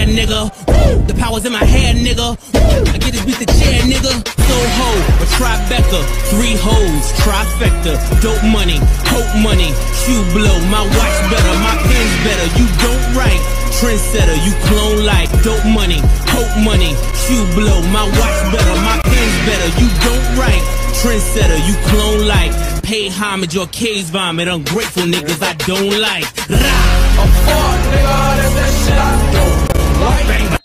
square, nigga. Woo, the power's in my head, nigga. Woo, I get this beat the chair, nigga. Soho, a Tribeca, 3 hoes, trifecta. Dope money, hope money, shoe blow. My watch better, my pen's better. You don't write, trendsetter, you clone like. Dope money, hope money, shoe blow. My watch better, my pen's better. You don't write, trendsetter, you clone like. Pay homage or case vomit, ungrateful niggas I don't like. Rah! I'm fucked, nigga, that's that shit I don't like.